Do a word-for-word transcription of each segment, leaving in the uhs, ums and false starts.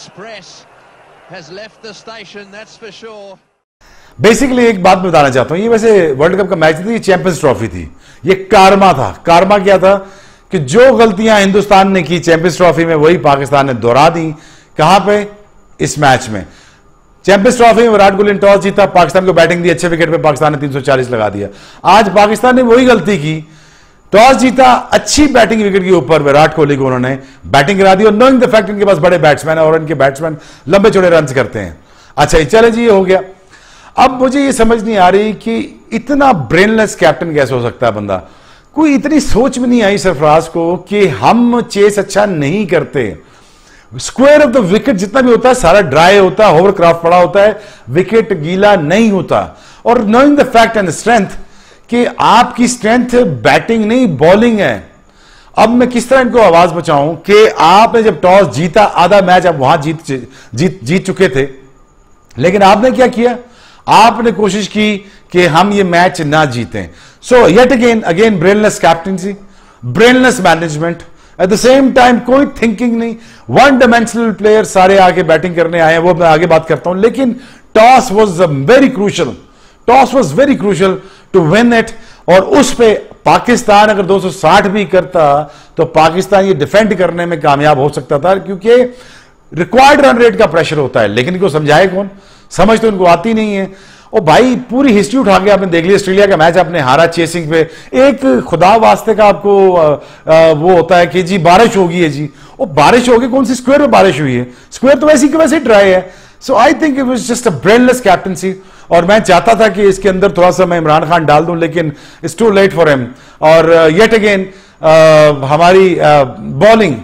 Express has left the station, that's for sure. Basically एक बात बताना चाहता हूं, ये वैसे वर्ल्ड कप का मैच थी, चैंपियंस ट्रॉफी थी, ये कारमा था। कारमा क्या था कि जो गलतियां हिंदुस्तान ने की चैंपियंस ट्रॉफी में वही पाकिस्तान ने दोहरा दी। कहां पे? इस मैच में। चैंपियंस ट्रॉफी में विराट कोहली ने टॉस जीता, पाकिस्तान को बैटिंग दी, अच्छे विकेट पे पाकिस्तान ने तीन सौ चालीस लगा दिया। आज पाकिस्तान ने वही गलती की, टॉस जीता, अच्छी बैटिंग विकेट के ऊपर विराट कोहली को उन्होंने बैटिंग करा दी, और नोइंग द फैक्ट इनके पास बड़े बैट्समैन है और इनके बैट्समैन लंबे चौड़े रन करते हैं। अच्छा चले जी, ये हो गया। अब मुझे ये समझ नहीं आ रही कि इतना ब्रेनलेस कैप्टन कैसे हो सकता है बंदा। कोई इतनी सोच में नहीं आई सरफराज को कि हम चेस अच्छा नहीं करते। स्क्वायर ऑफ द विकेट जितना भी होता है सारा ड्राई होता है, होवरक्राफ्ट पड़ा होता है, विकेट गीला नहीं होता। और knowing the fact and strength कि आपकी स्ट्रेंथ बैटिंग नहीं बॉलिंग है। अब मैं किस तरह इनको आवाज बचाऊं कि आपने जब टॉस जीता, आधा मैच आप वहां जीत जीत जीत चुके थे, लेकिन आपने क्या किया? आपने कोशिश की कि हम ये मैच ना जीतें। So yet again again brainless captaincy, brainless management, at the same time कोई थिंकिंग नहीं, वन डायमेंशनल प्लेयर सारे आके बैटिंग करने आए हैं, वो मैं आगे बात करता हूं। लेकिन toss was very crucial, toss was very crucial to win it. और उस पे पाकिस्तान अगर दो सौ साठ भी करता तो पाकिस्तान ये डिफेंड करने में कामयाब हो सकता था, क्योंकि रिक्वायर्ड रन रेट का प्रेशर होता है। लेकिन इनको समझाए कौन? समझ तो इनको आती नहीं है। ओ भाई, पूरी हिस्ट्री उठा के आपने देख लिया, ऑस्ट्रेलिया का मैच आपने हारा चेसिंग पे। एक खुदा वास्ते का आपको आ, आ, वो होता है कि जी बारिश होगी है जी, ओ बारिश होगी, कौन सी स्क्वायर में बारिश हुई है? स्क्वायर तो वैसे ही वैसे ड्राई है। So I think it was just a brainless captaincy. और मैं चाहता था कि इसके अंदर थोड़ा सा मैं इमरान खान डाल दूं, लेकिन it's too late for him. और येट अगेन हमारी बॉलिंग,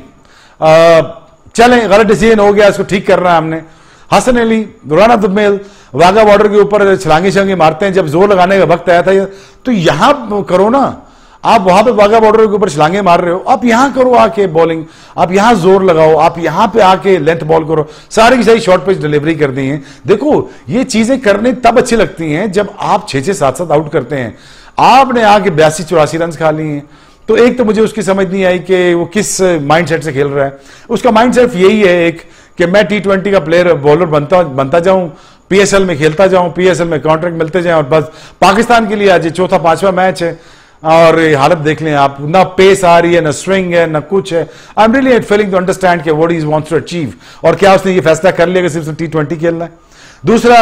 चलें गलत डिसीजन हो गया, इसको ठीक करना है हमने। Hasan Ali run off the mill Wagah border के ऊपर छलांगे छलांगे मारते हैं, जब जोर लगाने का वक्त आया था तो यहां करो ना। आप वहां पे वाघा बॉर्डर के ऊपर छलांगे मार रहे हो, आप यहां करो आके बॉलिंग, आप यहां जोर लगाओ, आप यहां पे आके लेंथ बॉल करो। सारी की सारी शॉर्ट पिच डिलीवरी कर दी है। देखो ये चीजें करने तब अच्छी लगती हैं जब आप छह छह सात सात आउट करते हैं। आपने आके बयासी चौरासी रन खा लिए हैं। तो एक तो मुझे उसकी समझ नहीं आई कि वो किस माइंडसेट से खेल रहा है। उसका माइंडसेट यही है एक कि मैं टी ट्वेंटी का प्लेयर बॉलर बनता बनता जाऊं, पीएसएल में खेलता जाऊं, पीएसएल में कॉन्ट्रैक्ट मिलते जाएं, और बस पाकिस्तान के लिए आज चौथा पांचवा मैच है और हालत देख लें आप, ना पेस आ रही है, ना स्विंग है, ना कुछ है। I am really failing to understand कि what he wants to achieve, और क्या उसने ये फैसला कर लिया कि सिर्फ टी ट्वेंटी खेलना है। दूसरा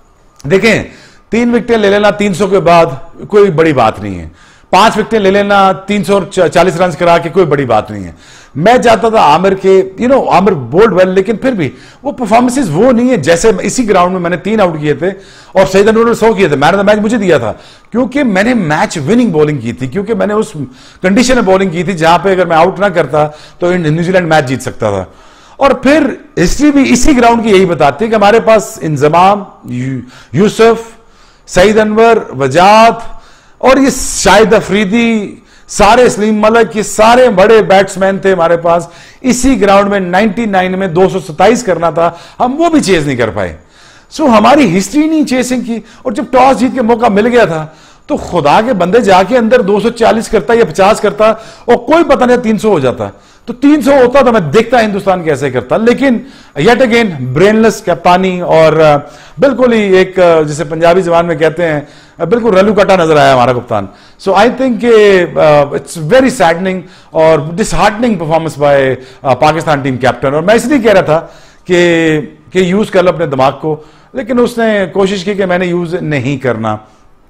देखें, तीन विकेटें ले लेना तीन सौ के बाद कोई बड़ी बात नहीं है, पांच विकेटें ले लेना तीन सौ चालीस रन करा के कोई बड़ी बात नहीं है। मैं चाहता था आमिर के, you know Amir bowled well, लेकिन फिर भी वो परफॉर्मेंसेस वो नहीं है। जैसे इसी ग्राउंड में मैंने तीन आउट किए थे और सईद अनवर ने सौ किए थे, मैन ऑफ द मैच मुझे दिया था, क्योंकि मैंने मैच विनिंग बॉलिंग की थी, क्योंकि मैंने उस कंडीशन में बॉलिंग की थी जहां पे अगर मैं आउट ना करता तो न्यूजीलैंड मैच जीत सकता था। और फिर हिस्ट्री भी इसी ग्राउंड की यही बताती है कि हमारे पास इंजमाम, यूसुफ, सईद अनवर, वजात और ये शाहिद अफरीदी, सारे सलीम मलिक, ये सारे बड़े बैट्समैन थे हमारे पास। इसी ग्राउंड में निन्यानवे में दो सौ सत्ताईस करना था, हम वो भी चेज नहीं कर पाए। सो हमारी हिस्ट्री नहीं चेसिंग की। और जब टॉस जीत के मौका मिल गया था तो खुदा के बंदे जाके अंदर दो सौ चालीस करता या पचास करता और कोई पता नहीं तीन सौ हो जाता। तो तीन सौ होता तो मैं देखता हिंदुस्तान कैसे करता। लेकिन येट अगेन ब्रेनलेस कप्तानी, और बिल्कुल ही एक जिसे पंजाबी जबान में कहते हैं बिल्कुल रलू कटा नजर आया हमारा कप्तान। So I think it's very saddening और disheartening performance by Pakistan team captain. और मैं इसलिए कह रहा था कि कि यूज कर लो अपने दिमाग को, लेकिन उसने कोशिश की कि मैंने यूज नहीं करना।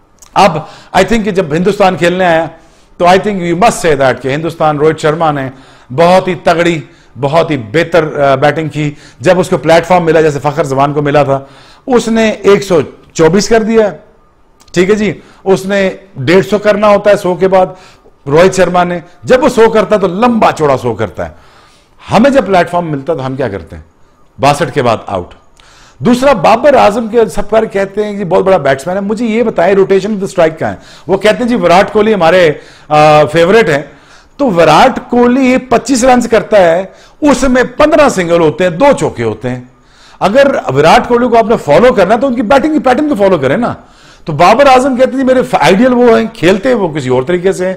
अब आई थिंक कि जब हिंदुस्तान खेलने आया तो I think you must say that कि हिंदुस्तान, रोहित शर्मा ने बहुत ही तगड़ी, बहुत ही बेहतर बैटिंग की। जब उसको प्लेटफॉर्म मिला जैसे फखर जमान को मिला था, उसने एक सौ चौबीस कर दिया, ठीक है जी। उसने डेढ़ सौ करना होता है सौ के बाद, रोहित शर्मा ने जब वो सौ करता है तो लंबा चौड़ा सौ करता है। हमें जब प्लेटफॉर्म मिलता तो हम क्या करते हैं? बासठ के बाद आउट। दूसरा, बाबर आजम के सब पर कहते हैं कि बहुत बड़ा बैट्समैन है। मुझे ये बताएं रोटेशन ऑफ द स्ट्राइक का है। वो कहते हैं जी विराट कोहली हमारे फेवरेट है, तो विराट कोहली पच्चीस रन करता है, उसमें पंद्रह सिंगल होते हैं, दो चौके होते हैं। अगर विराट कोहली को आपने फॉलो करना है तो उनकी बैटिंग की पैटर्न को फॉलो करें ना। तो बाबर आजम कहते हैं मेरे आइडियल वो हैं, खेलते हैं वो किसी और तरीके से।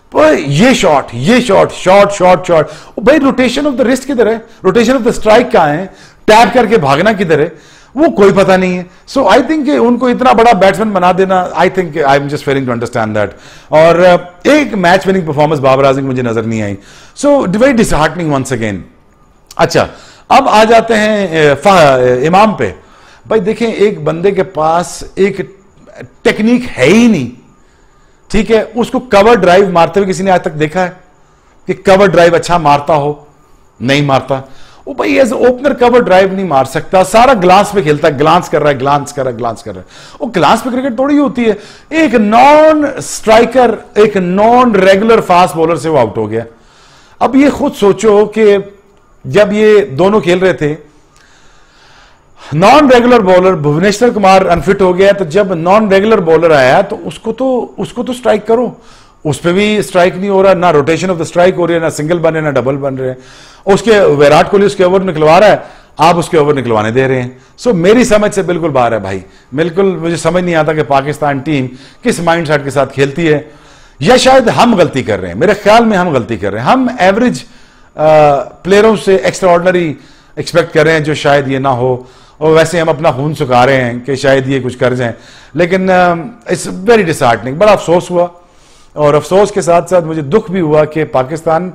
ये शॉट, ये शॉट, शॉट शॉट शॉट भाई रोटेशन ऑफ द रिस्ट किधर है? रोटेशन ऑफ द स्ट्राइक कहां है? टैप करके भागना किधर है वो कोई पता नहीं है. सो आई थिंक उनको इतना बड़ा बैट्समैन बना देना, I think I am just failing to understand that. और uh, एक match winning performance Babar Azam मुझे नजर नहीं आई. So very disheartening once again. अच्छा, अब आ जाते हैं इमाम पे. भाई देखें, एक बंदे के पास एक टेक्निक है ही नहीं, ठीक है. उसको कवर ड्राइव मारते हुए किसी ने आज तक देखा है कि कवर ड्राइव अच्छा मारता हो? नहीं मारता. वो भाई एज ओपनर कवर ड्राइव नहीं मार सकता. सारा ग्लास पे खेलता है, ग्लांस कर रहा है, ग्लांस कर रहा है, ग्लांस कर रहा है. वो ग्लास पे क्रिकेट थोड़ी होती है. एक नॉन स्ट्राइकर, एक नॉन रेगुलर फास्ट बॉलर से वो आउट हो गया. अब ये खुद सोचो कि जब ये दोनों खेल रहे थे, non regular bowler Bhuvneshwar Kumar unfit हो गया, तो जब नॉन रेगुलर बॉलर आया तो उसको तो उसको तो स्ट्राइक करो. उस पर भी स्ट्राइक नहीं हो रहा, ना रोटेशन ऑफ द स्ट्राइक हो रही है, ना सिंगल बन रहे, ना डबल बन रहे हैं. उसके विराट कोहली उसके ओवर निकलवा रहा है, आप उसके ओवर निकलवाने दे रहे हैं. सो so, मेरी समझ से बिल्कुल बाहर है भाई. बिल्कुल मुझे समझ नहीं आता कि पाकिस्तान टीम किस माइंडसेट के साथ खेलती है, या शायद हम गलती कर रहे हैं. मेरे ख्याल में हम गलती कर रहे हैं. हम एवरेज प्लेयरों से एक्स्ट्रा ऑर्डिनरी एक्सपेक्ट कर रहे हैं, जो शायद ये ना हो. और वैसे हम अपना खून सुखा रहे हैं कि शायद ये कुछ कर जाएं. लेकिन इट्स वेरी डिसहार्टनिंग. बड़ा अफसोस हुआ, और अफसोस के साथ साथ मुझे दुख भी हुआ कि पाकिस्तान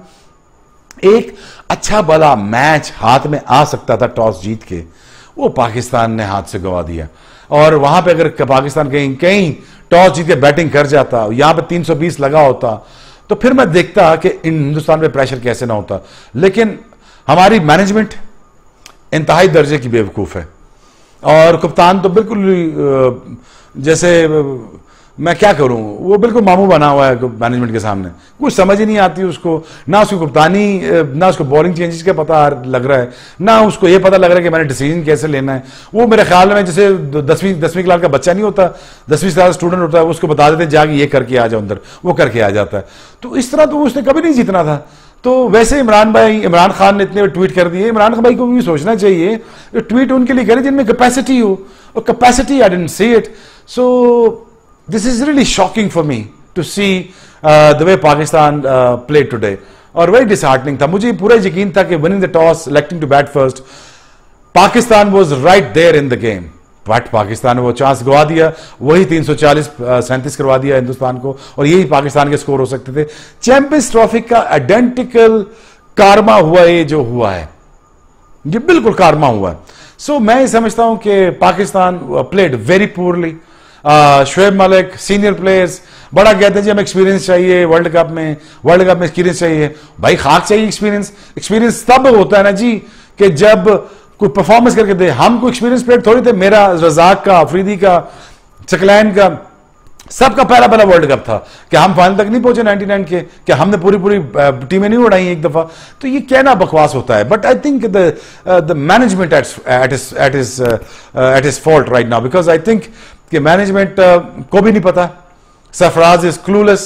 एक अच्छा भला मैच हाथ में आ सकता था टॉस जीत के, वो पाकिस्तान ने हाथ से गंवा दिया. और वहां पे अगर पाकिस्तान कहीं कहीं टॉस जीत के बैटिंग कर जाता, यहां पे तीन सौ बीस लगा होता, तो फिर मैं देखता कि इन हिंदुस्तान पे प्रेशर कैसे ना होता. लेकिन हमारी मैनेजमेंट इंतहाई दर्जे की बेवकूफ है, और कप्तान तो बिल्कुल जैसे मैं क्या करूं, वो बिल्कुल मामू बना हुआ है मैनेजमेंट के सामने. कुछ समझ ही नहीं आती उसको, ना उसको कप्तानी, ना उसको बॉलिंग चेंजेस का पता लग रहा है, ना उसको ये पता लग रहा है कि मैंने डिसीजन कैसे लेना है. वो मेरे ख्याल में जैसे दसवीं दसवीं क्लास का बच्चा नहीं होता, दसवीं क्लास स्टूडेंट होता है, उसको बता देते हैं जाके ये करके आ जाओ अंदर, वो करके आ जाता है. तो इस तरह तो उसने कभी नहीं जीतना था. तो वैसे इमरान भाई, इमरान खान ने इतने ट्वीट कर दिए. इमरान खान भाई को भी सोचना चाहिए, ट्वीट उनके लिए करें जिनमें कैपेसिटी हो, और capacity I didn't see it. So this is really shocking for me to see uh, the way Pakistan uh, played today, और very disheartening था. मुझे पूरा यकीन था कि winning the toss, selecting to bat first, Pakistan was right there in the game, but Pakistan ने वो chance गवा दिया. वही तीन सौ चालीस सैंतीस करवा दिया हिंदुस्तान को, और यही पाकिस्तान के स्कोर हो सकते थे. चैंपियंस ट्रॉफी का आइडेंटिकल कारमा हुआ, ये जो हुआ है ये बिल्कुल कारमा हुआ है. सो so, मैं समझता हूं कि Pakistan played very poorly. Shoaib Malik, senior players बड़ा कहते हैं जी हमें एक्सपीरियंस चाहिए वर्ल्ड कप में, वर्ल्ड कप में एक्सपीरियंस चाहिए. भाई खाक चाहिए एक्सपीरियंस. एक्सपीरियंस तब होता है ना जी कि जब कोई परफॉर्मेंस करके दे. हम कोई एक्सपीरियंस प्लेयर थोड़ी थे. मेरा, रजाक का, अफरीदी का, सकलैन का, सबका पहला पहला वर्ल्ड कप था कि हम फाइनल तक नहीं पहुंचे निन्यानवे के, कि हमने पूरी पूरी टीमें नहीं उड़ाई एक दफा. तो ये कहना बकवास होता है. But I think the the management it is it is it is fault right now, because I think कि मैनेजमेंट को भी नहीं पता. सरफराज इज क्लूलेस,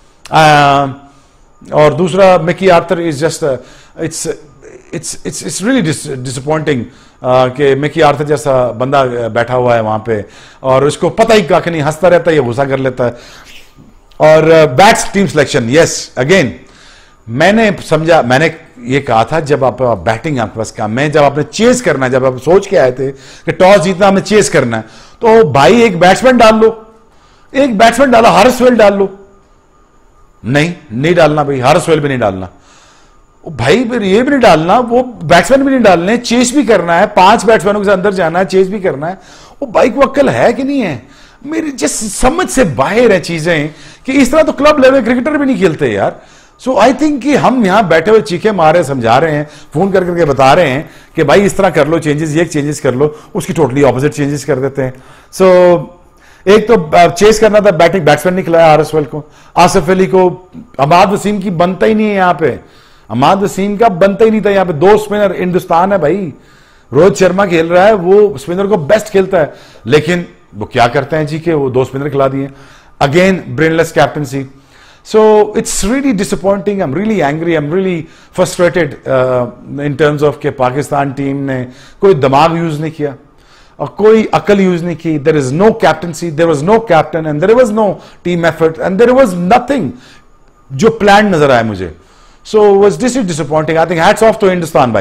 और दूसरा Mickey Arthur is just it's it's it's it's really disappointing कि Mickey Arthur जैसा बंदा बैठा हुआ है वहां पे, और उसको पता ही काक नहीं, हंसता रहता है, ये गुस्सा कर लेता है. और bats team selection, yes again मैंने समझा, मैंने ये कहा था जब आप बैटिंग आपके पास काम है, जब आपने चेस करना है, जब आप सोच के आए थे कि टॉस जीतना हमें चेस करना है, तो भाई एक बैट्समैन डाल लो, एक बैट्समैन डालो, हार्सवेल डाल लो. नहीं नहीं डालना भाई, हार्सवेल भी नहीं डालना भाई, फिर ये भी नहीं डालना, वो बैट्समैन भी नहीं डालने, चेस भी करना है, पांच बैट्समैनों के साथ अंदर जाना है, चेस भी करना है. वो भाई को अक्ल है कि नहीं है? मेरी जिस समझ से बाहर है चीजें कि इस तरह तो क्लब लेवल क्रिकेटर भी नहीं खेलते यार. सो आई थिंक कि हम यहां बैठे हुए चीखे मारे समझा रहे हैं, फोन कर करके बता रहे हैं कि भाई इस तरह कर लो चेंजेस, ये चेंजेस कर लो, उसकी टोटली ऑपोजिट चेंजेस कर देते हैं. सो so, एक तो चेस करना था, बैटिंग बैट्समैन नहीं खिलाया आरएसवेल को, आसिफ अली को, अमाद वसीम की बनता ही नहीं है यहाँ पे, अमाद वसीम का बनता ही नहीं था यहाँ पे. दो स्पिनर हिंदुस्तान है भाई, रोहित शर्मा खेल रहा है, वो स्पिनर को बेस्ट खेलता है, लेकिन वो क्या करते हैं जी के वो दो स्पिनर खिला दिए. Again brainless captaincy. So it's really disappointing. I'm really angry. I'm really frustrated uh, in terms of कि पाकिस्तान टीम ने कोई दिमाग यूज नहीं किया और कोई अकल यूज नहीं की. There is no captaincy. There was no captain and there was no team effort and there was nothing जो planned नजर आया मुझे. So was this is disappointing. I think hats off to Hindustan भाई.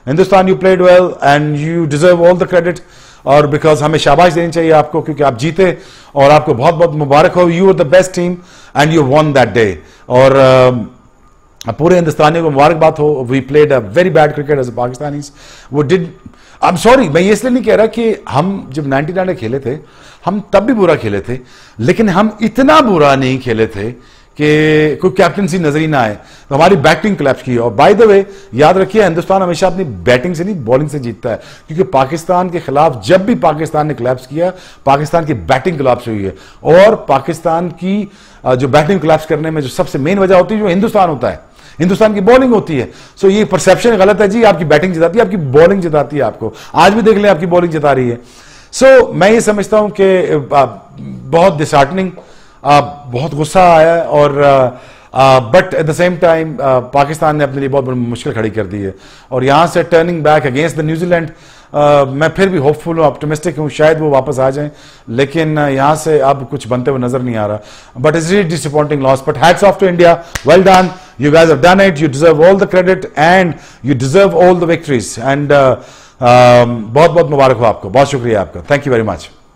Hindustan, you played well and you deserve all the credit, और because हमें शाबाश देनी चाहिए आपको क्योंकि आप जीते और आपको बहुत बहुत मुबारक हो। You are the best team and you won that day, और uh, पूरे हिंदुस्तानियों को मुबारकबाद हो। We played a very bad cricket as Pakistanis. वो डिड, आई एम सॉरी, मैं ये इसलिए नहीं कह रहा कि हम जब नाइनटी नाइन में खेले थे हम तब भी बुरा खेले थे, लेकिन हम इतना बुरा नहीं खेले थे कि कोई कैप्टनसी नजर ही ना आए। तो हमारी बैटिंग क्लैप्स की, और बाय द वे याद रखिए हिंदुस्तान हमेशा अपनी बैटिंग से नहीं बॉलिंग से जीतता है, क्योंकि पाकिस्तान के खिलाफ जब भी पाकिस्तान ने क्लैप्स किया पाकिस्तान की बैटिंग क्लैप्स हुई है, और पाकिस्तान की जो बैटिंग क्लैप्स करने में जो सबसे मेन वजह होती है जो हिंदुस्तान होता है, हिंदुस्तान की बॉलिंग होती है। सो ये परसेप्शन गलत है जी, आपकी बैटिंग जिताती है, आपकी बॉलिंग जिताती है आपको। आज भी देख लें आपकी बॉलिंग जिता रही है। सो so, मैं ये समझता हूं कि बहुत डिसहार्टनिंग, बहुत गुस्सा आया, और but at the same time Pakistan ने अपने लिए बहुत बड़ी मुश्किल खड़ी कर दी है, और यहां से turning back against the New Zealand, मैं फिर भी होपफुल हूं, ऑप्टिमिस्टिक हूं, शायद वो वापस आ जाएं, लेकिन uh, यहां से अब कुछ बनते हुए नजर नहीं आ रहा। But it's really disappointing loss, but hats off to India, well done, you guys have done it, you deserve all the credit and you deserve all the victories, and uh, um, बहुत बहुत मुबारक हो आपको, बहुत शुक्रिया आपका, thank you very much.